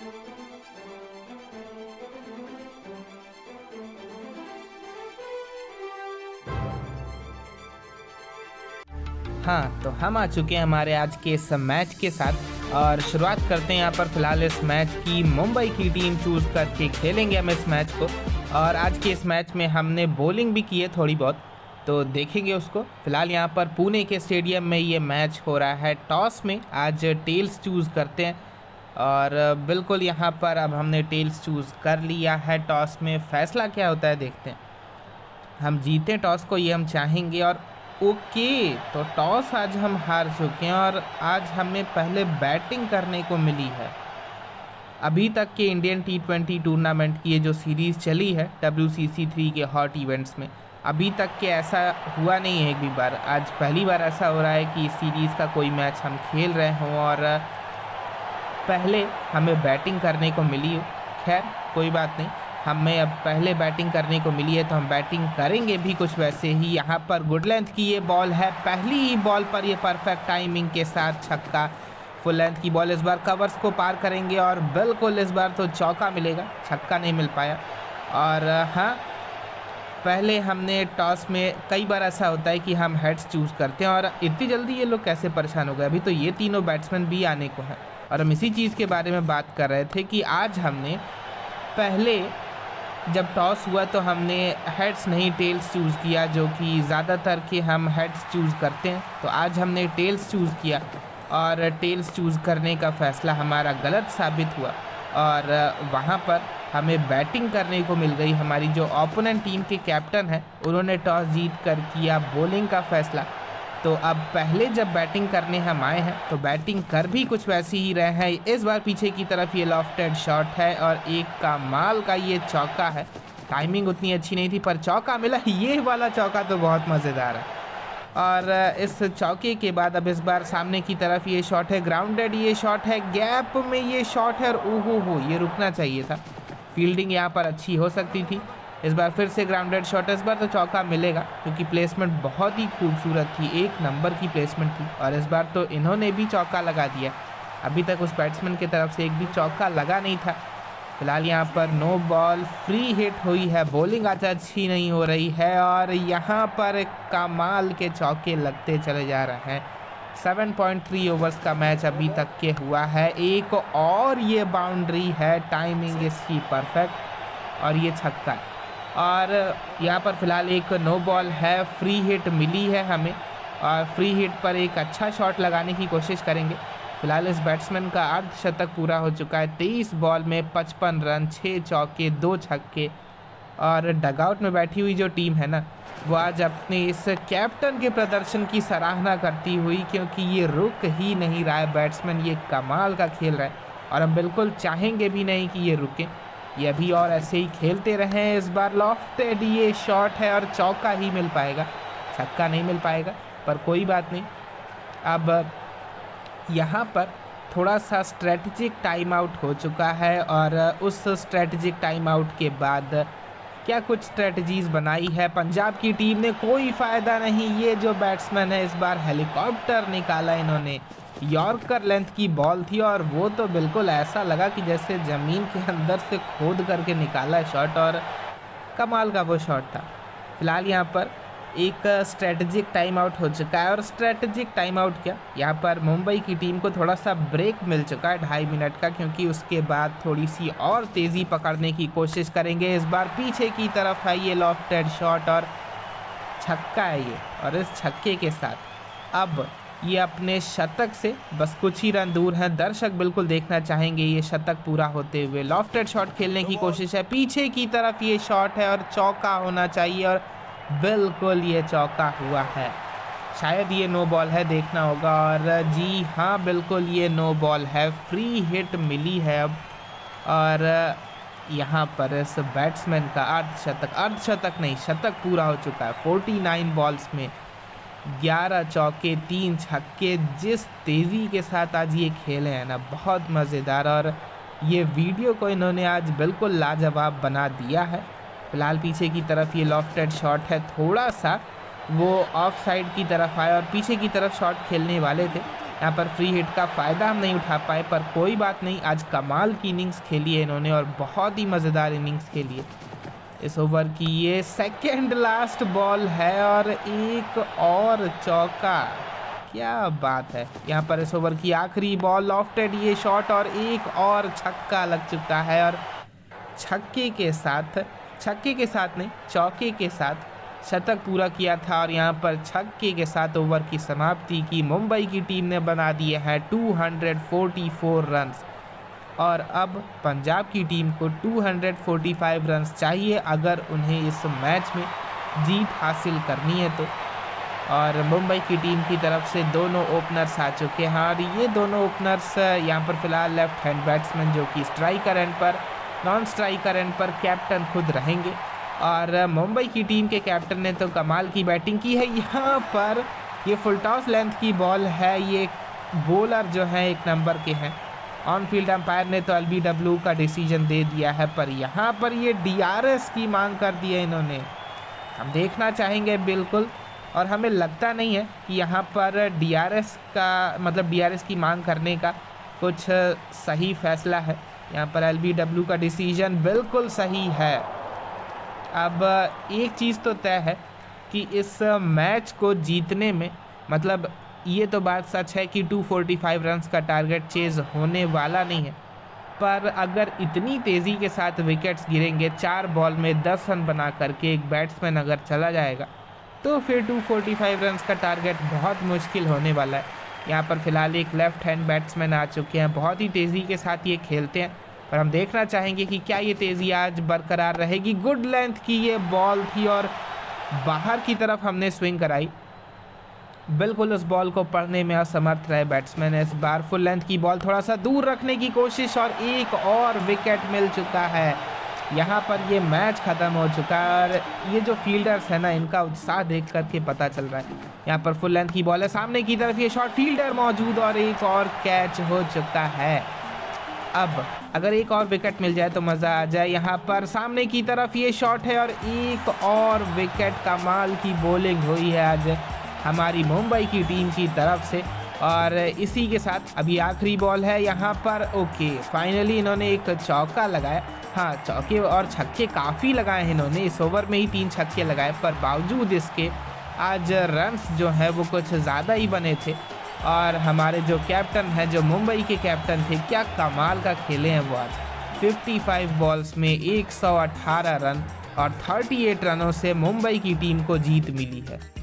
हाँ, तो हम आ चुके हैं हमारे आज के इस मैच के साथ और शुरुआत करते हैं यहाँ पर फिलहाल इस मैच की। मुंबई की टीम चूज़ करके खेलेंगे हम इस मैच को और आज के इस मैच में हमने बॉलिंग भी की है थोड़ी बहुत, तो देखेंगे उसको। फिलहाल यहाँ पर पुणे के स्टेडियम में ये मैच हो रहा है। टॉस में आज टेल्स चूज़ करते हैं और बिल्कुल यहाँ पर अब हमने टेल्स चूज़ कर लिया है। टॉस में फ़ैसला क्या होता है देखते हैं। हम जीतें टॉस को, ये हम चाहेंगे। और ओके, तो टॉस आज हम हार चुके हैं और आज हमें पहले बैटिंग करने को मिली है। अभी तक के इंडियन T20 टूर्नामेंट की ये जो सीरीज़ चली है WCC3 के हॉट इवेंट्स में, अभी तक के ऐसा हुआ नहीं है एक भी बार। आज पहली बार ऐसा हो रहा है कि इस सीरीज़ का कोई मैच हम खेल रहे हों और पहले हमें बैटिंग करने को मिली हो। खैर कोई बात नहीं, हमें अब पहले बैटिंग करने को मिली है तो हम बैटिंग करेंगे भी कुछ वैसे ही। यहाँ पर गुड लेंथ की ये बॉल है, पहली ही बॉल पर ये परफेक्ट टाइमिंग के साथ छक्का। फुल लेंथ की बॉल इस बार कवर्स को पार करेंगे और बिल्कुल इस बार तो चौका मिलेगा, छक्का नहीं मिल पाया। और हाँ, पहले हमने टॉस में कई बार ऐसा होता है कि हम हेड्स चूज़ करते हैं और इतनी जल्दी ये लोग कैसे परेशान हो गए। अभी तो ये तीनों बैट्समैन भी आने को हैं और हम इसी चीज़ के बारे में बात कर रहे थे कि आज हमने पहले जब टॉस हुआ तो हमने हेड्स नहीं टेल्स चूज़ किया, जो कि ज़्यादातर के हम हेड्स चूज़ करते हैं। तो आज हमने टेल्स चूज़ किया और टेल्स चूज़ करने का फ़ैसला हमारा गलत साबित हुआ और वहाँ पर हमें बैटिंग करने को मिल गई। हमारी जो ओपोनेंट टीम के कैप्टन हैं उन्होंने टॉस जीत कर किया बॉलिंग का फ़ैसला। तो अब पहले जब बैटिंग करने हम आए हैं तो बैटिंग कर भी कुछ वैसी ही रहे हैं। इस बार पीछे की तरफ ये लॉफ्टेड शॉट है और एक कमाल का ये चौका है। टाइमिंग उतनी अच्छी नहीं थी पर चौका मिला। ये वाला चौका तो बहुत मज़ेदार है। और इस चौके के बाद अब इस बार सामने की तरफ ये शॉट है, ग्राउंडेड ये शॉट है, गैप में ये शॉट है और ओहो हो, ये रुकना चाहिए था। फील्डिंग यहाँ पर अच्छी हो सकती थी। इस बार फिर से ग्राउंडेड शॉट, इस बार तो चौका मिलेगा क्योंकि प्लेसमेंट बहुत ही खूबसूरत थी, एक नंबर की प्लेसमेंट थी। और इस बार तो इन्होंने भी चौका लगा दिया। अभी तक उस बैट्समैन की तरफ से एक भी चौका लगा नहीं था। फिलहाल यहाँ पर नो बॉल, फ्री हिट हुई है, बॉलिंग आज अच्छी नहीं हो रही है और यहाँ पर कमाल के चौके लगते चले जा रहे हैं। 7.3 ओवर्स का मैच अभी तक के हुआ है। एक और ये बाउंड्री है, टाइमिंग इसकी परफेक्ट और ये छक्का है। और यहाँ पर फ़िलहाल एक नो बॉल है, फ्री हिट मिली है हमें और फ्री हिट पर एक अच्छा शॉट लगाने की कोशिश करेंगे। फिलहाल इस बैट्समैन का अर्धशतक पूरा हो चुका है। 23 बॉल में 55 रन, 6 चौके, 2 छक्के। और डगआउट में बैठी हुई जो टीम है ना, वो आज अपने इस कैप्टन के प्रदर्शन की सराहना करती हुई, क्योंकि ये रुक ही नहीं रहा है बैट्समैन, ये कमाल का खेल रहा है और हम बिल्कुल चाहेंगे भी नहीं कि ये रुके, ये अभी और ऐसे ही खेलते रहें। इस बार लॉफ्टेड ये शॉट है और चौका ही मिल पाएगा, छक्का नहीं मिल पाएगा, पर कोई बात नहीं। अब यहाँ पर थोड़ा सा स्ट्रेटजिक टाइम आउट हो चुका है और उस स्ट्रेटजिक टाइम आउट के बाद क्या कुछ स्ट्रेटजीज़ बनाई है पंजाब की टीम ने, कोई फ़ायदा नहीं। ये जो बैट्समैन है इस बार हेलीकॉप्टर निकाला इन्होंने, यॉर्कर लेंथ की बॉल थी और वो तो बिल्कुल ऐसा लगा कि जैसे ज़मीन के अंदर से खोद करके निकाला शॉट और कमाल का वो शॉट था। फिलहाल यहाँ पर एक स्ट्रेटजिक टाइम आउट हो चुका है और स्ट्रेटजिक टाइम आउट क्या, यहाँ पर मुंबई की टीम को थोड़ा सा ब्रेक मिल चुका है 2.5 मिनट का, क्योंकि उसके बाद थोड़ी सी और तेज़ी पकड़ने की कोशिश करेंगे। इस बार पीछे की तरफ है ये लॉफ्टेड शॉट और छक्का है ये, और इस छक्के के साथ अब ये अपने शतक से बस कुछ ही रन दूर हैं। दर्शक बिल्कुल देखना चाहेंगे ये शतक पूरा होते हुए। लॉफ्टेड शॉट खेलने की कोशिश है, पीछे की तरफ ये शॉट है और चौका होना चाहिए और बिल्कुल ये चौका हुआ है। शायद ये नो बॉल है, देखना होगा। और जी हाँ, बिल्कुल ये नो बॉल है, फ्री हिट मिली है अब। और यहाँ पर इस बैट्समैन का अर्धशतक नहीं, शतक पूरा हो चुका है। 49 बॉल्स में 11 चौके, 3 छक्के। जिस तेज़ी के साथ आज ये खेले हैं ना, बहुत मज़ेदार। और ये वीडियो को इन्होंने आज बिल्कुल लाजवाब बना दिया है। फिलहाल पीछे की तरफ ये लॉफ्टेड शॉट है, थोड़ा सा वो ऑफ साइड की तरफ आया और पीछे की तरफ शॉट खेलने वाले थे यहाँ पर फ्री हिट का फ़ायदा हम नहीं उठा पाए, पर कोई बात नहीं। आज कमाल की इनिंग्स खेली है इन्होंने और बहुत ही मज़ेदार इनिंग्स खेली है। इस ओवर की ये सेकंड लास्ट बॉल है और एक और चौका, क्या बात है। यहाँ पर इस ओवर की आखिरी बॉल लॉफ्टेड ये शॉट और एक और छक्का लग चुका है और छक्के के साथ नहीं, चौके के साथ शतक पूरा किया था और यहाँ पर छक्के के साथ ओवर की समाप्ति की। मुंबई की टीम ने बना दिए हैं 244 रन्स और अब पंजाब की टीम को 245 रन्स चाहिए अगर उन्हें इस मैच में जीत हासिल करनी है तो। और मुंबई की टीम की तरफ से दोनों ओपनर्स आ चुके हैं और ये दोनों ओपनर्स यहाँ पर फिलहाल लेफ्ट हैंड बैट्समैन जो कि स्ट्राइकर एंड पर, नॉन स्ट्राइकर एंड पर कैप्टन खुद रहेंगे। और मुंबई की टीम के कैप्टन ने तो कमाल की बैटिंग की है। यहाँ पर ये फुल टॉस लेंथ की बॉल है, ये बॉलर जो है 1 नंबर के हैं। ऑन फील्ड अंपायर ने तो LBW का डिसीजन दे दिया है, पर यहाँ पर ये DRS की मांग कर दी है इन्होंने। हम देखना चाहेंगे बिल्कुल, और हमें लगता नहीं है कि यहाँ पर DRS की मांग करने का कुछ सही फैसला है। यहाँ पर LBW का डिसीजन बिल्कुल सही है। अब एक चीज़ तो तय है कि इस मैच को जीतने में, मतलब ये तो बात सच है कि 245 रन्स का टारगेट चेज़ होने वाला नहीं है, पर अगर इतनी तेज़ी के साथ विकेट्स गिरेंगे, 4 बॉल में 10 रन बना करके एक बैट्समैन अगर चला जाएगा तो फिर 245 रन्स का टारगेट बहुत मुश्किल होने वाला है। यहाँ पर फिलहाल एक लेफ्ट हैंड बैट्समैन आ चुके हैं, बहुत ही तेज़ी के साथ ये खेलते हैं, पर हम देखना चाहेंगे कि क्या ये तेज़ी आज बरकरार रहेगी। गुड लेंथ की ये बॉल थी और बाहर की तरफ हमने स्विंग कराई, बिल्कुल उस बॉल को पढ़ने में असमर्थ रहे बैट्समैन। इस बार फुल लेंथ की बॉल थोड़ा सा दूर रखने की कोशिश और एक और विकेट मिल चुका है। यहाँ पर ये मैच ख़त्म हो चुका है और ये जो फील्डर्स है ना, इनका उत्साह देख करके पता चल रहा है। यहाँ पर फुल लेंथ की बॉल है, सामने की तरफ ये शॉट, फील्डर मौजूद और एक और कैच हो चुका है। अब अगर एक और विकेट मिल जाए तो मज़ा आ जाए। यहाँ पर सामने की तरफ ये शॉट है और एक और विकेट। कमाल की बॉलिंग हुई है आज हमारी मुंबई की टीम की तरफ से। और इसी के साथ अभी आखिरी बॉल है यहाँ पर। ओके, फाइनली इन्होंने एक चौका लगाया। हाँ, चौके और छक्के काफ़ी लगाए हैं इन्होंने, इस ओवर में ही 3 छक्के लगाए, पर बावजूद इसके आज रन्स जो हैं वो कुछ ज़्यादा ही बने थे। और हमारे जो कैप्टन हैं, जो मुंबई के कैप्टन थे, क्या कमाल का खेले हैं वो आज। 55 बॉल्स में 118 रन और 38 रनों से मुंबई की टीम को जीत मिली है।